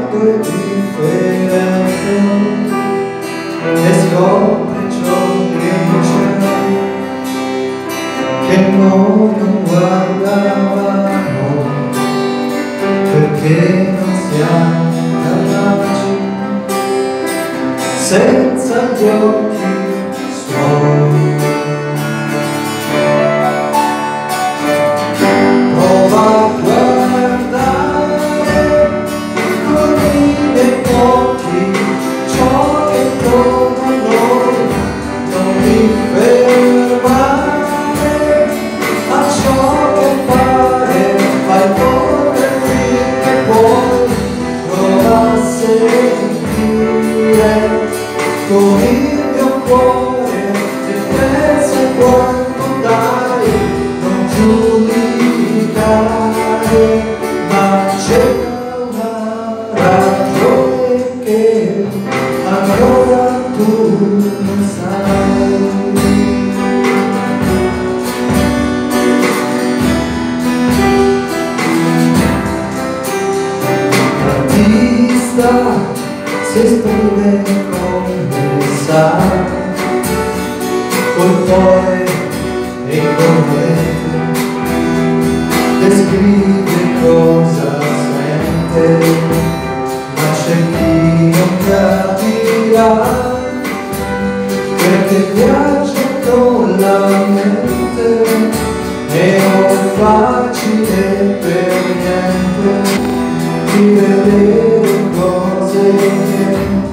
guardo è differente e scopre ciò che c'è, che noi non guardavamo, perché non siamo capaci, senza gli occhi suoi. Prova a guardare con i miei occhi ciò che torna a noi, non mi fermare a ciò che pare, fai come finché puoi. Prova a sentire con il mio cuore che pensa quanto dai, non giudicare, ma c'è una ragione che ancora tu non sai. L'artista si esprime come sa, col cuore e con le descrive cosa sente, ma c'è chi non capirà, perché viaggia con la mente e non è facile per niente di vedere cose che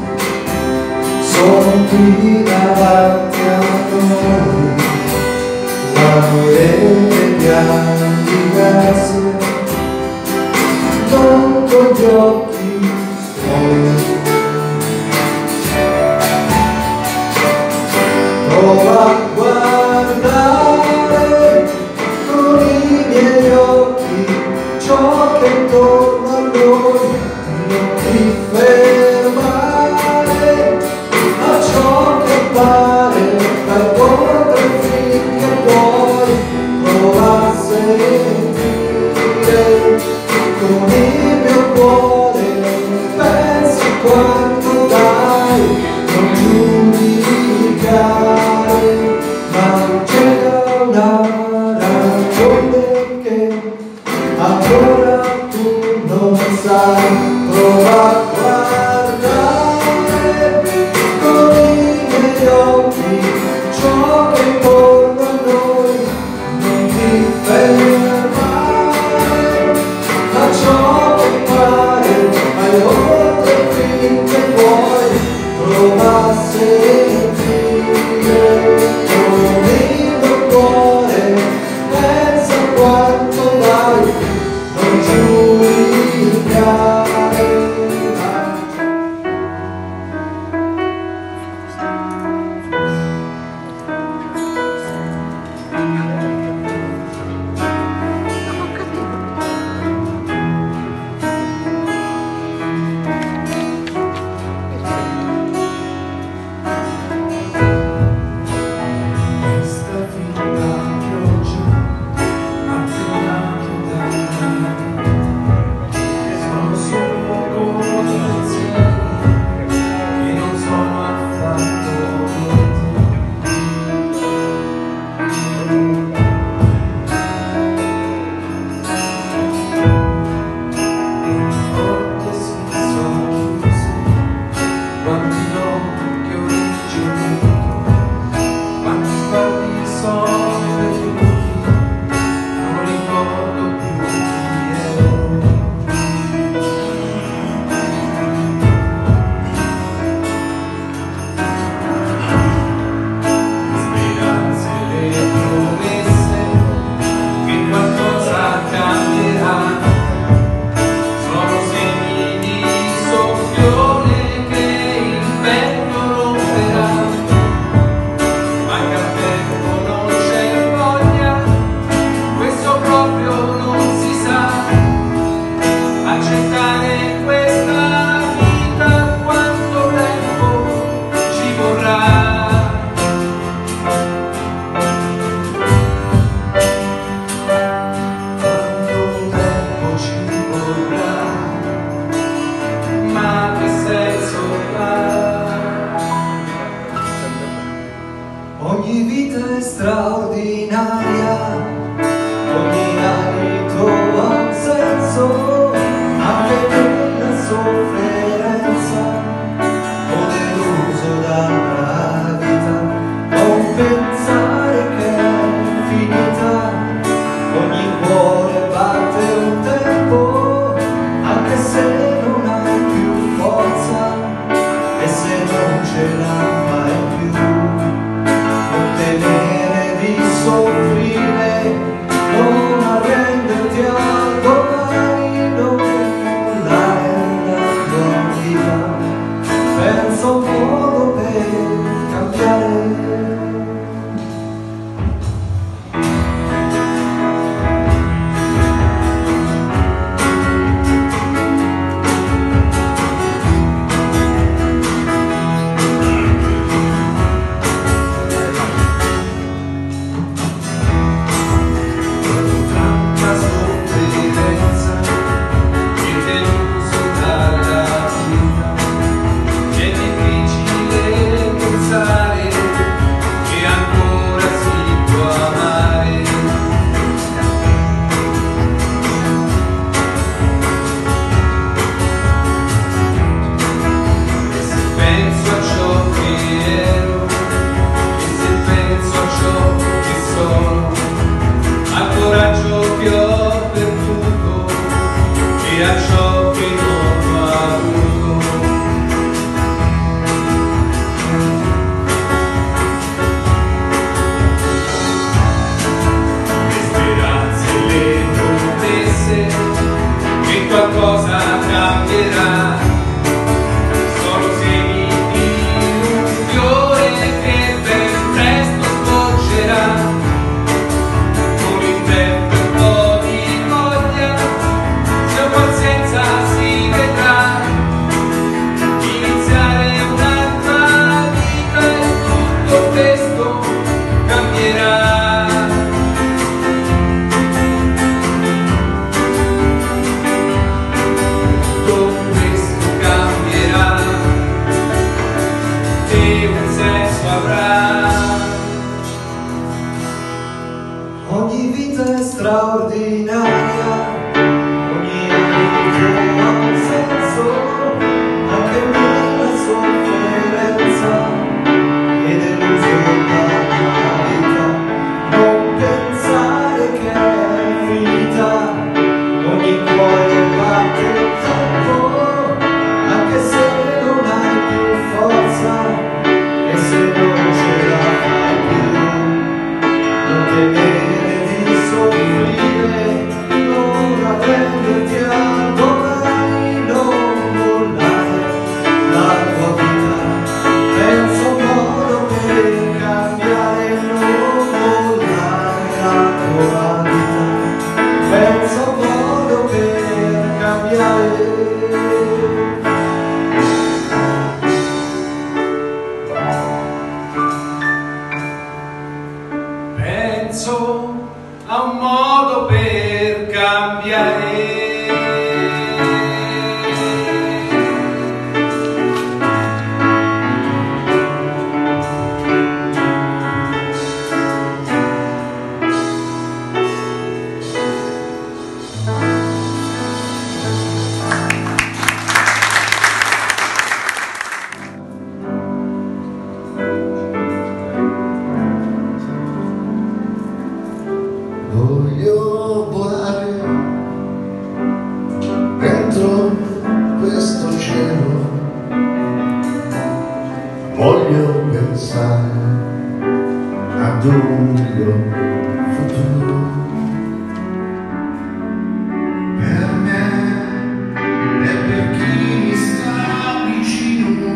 sono qui davanti a noi, ma noi le vediamo diverse, non con gli occhi suoi. Prova a guardare con i miei occhi ciò che torna a noi, non ti fermare a ciò che pare, fai oltre finché puoi. Prova a sentire con il mio cuore, pensa quanto dai, non giudicare, Ogni vita è straordinaria, ogni alito ha un senso, anche nella sofferenza o deluso dalla vita. Non pensare che è finita, ogni cuore batte un tempo, anche se non hai più forza e se non ce la fai più. Non temere di soffrire, non arrenderti al domani, non mollare la tua vita. Pensa un modo per cambiare. Qualcosa cambierà, solo semi di un fiore che ben presto sboccerà, con il tempo un po' di voglia, se ho pazienza si vedrà, iniziare un'altra vita e tutto questo cambierà. Ogni vita è straordinaria, ogni alito ha un senso, anche nella sofferenza e deluso dalla vita. Non pensare che è finita, ogni cuore batte il tempo, anche se non hai più forza e se non ce la fai più. Non temere di soffrire, non arrenderti al domani, non mollare la tua vita. Pensa un modo per cambiare, non mollare la tua vita. Pensa un modo per cambiare. Penso a un modo per cambiare. Voglio volare dentro questo cielo, voglio pensare ad un mio futuro. Per me e per chi mi sta vicino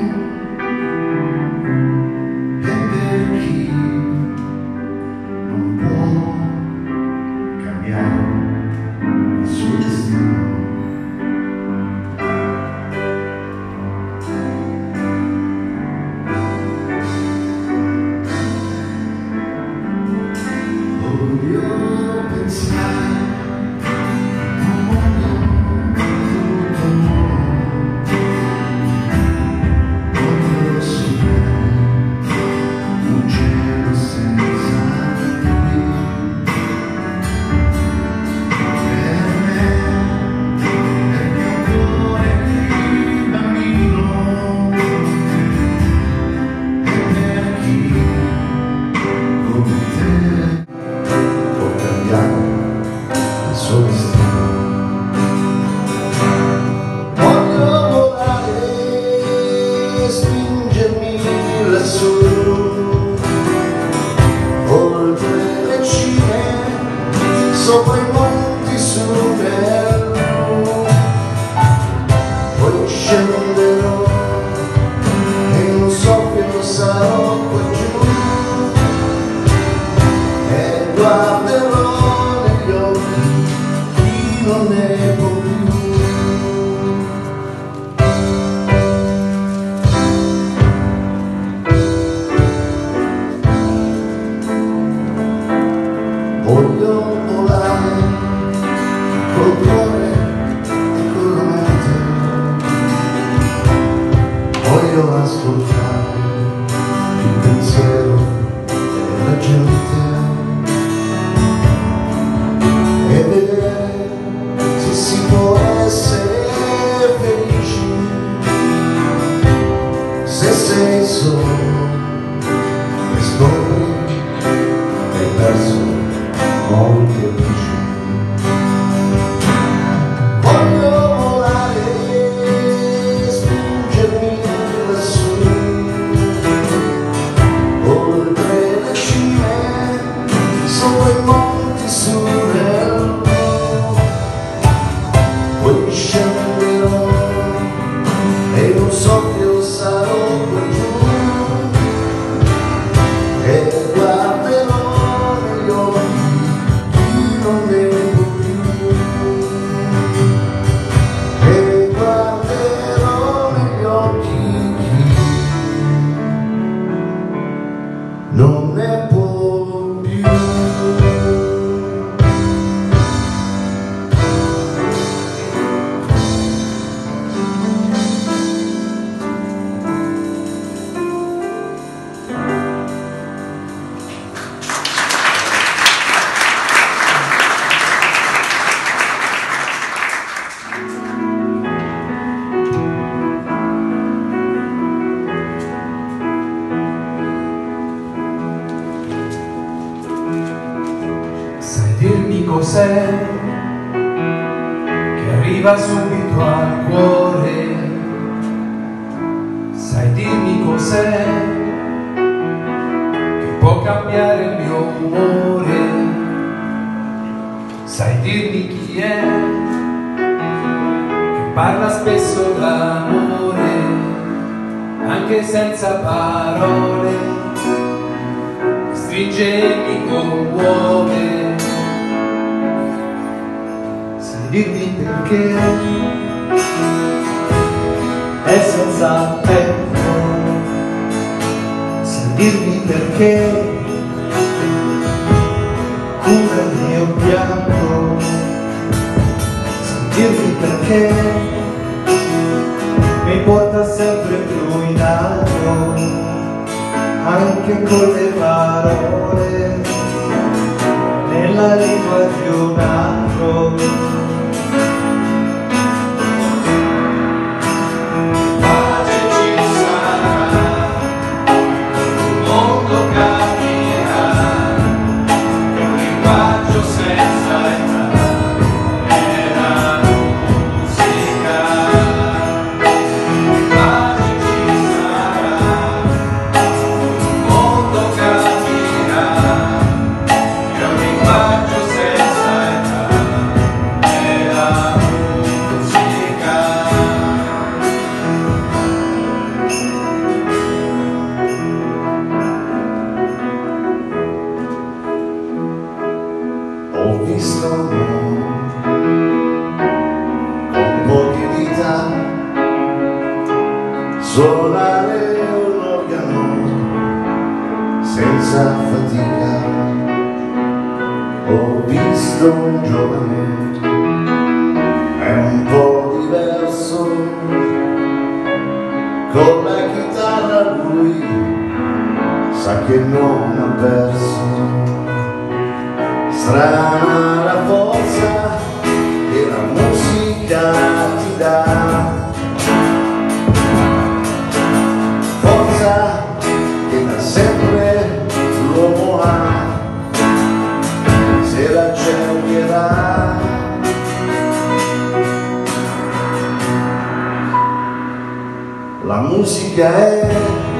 e per chi non può cambiare il suo destino. Voglio ascoltare il pensiero della gente e vedere se si può essere felici se sei solo e scopri che hai perso molte amici. Voglio volare, spingermi lassù, oltre le cime, sopra i monti sull'erbo, poi scenderò e non so che io sarò qui giù e guarderò negli occhi chi non ne può più e guarderò negli occhi chi non ne può più. Sai dirmi cos'è che arriva subito al cuore? Sai dirmi cos'è che può cambiare il mio umore? Sai dirmi chi è che parla spesso d'amore anche senza parole, mi stringe e mi commuove? Dirmi perché è senza tempo, sai dirmi perché cura il mio pianto, sai dirmi perché mi porta sempre più in alto, anche con le parole, nella lingua di un altro. Ho visto un uomo con poche dita suonare un organo senza fatica. Ho visto un giovane, è un po' diverso, con la chitarra lui sa che non ha perso. Strana la forza che la musica ti dà, forza che da sempre l'uomo ha, se la cercherà. La musica è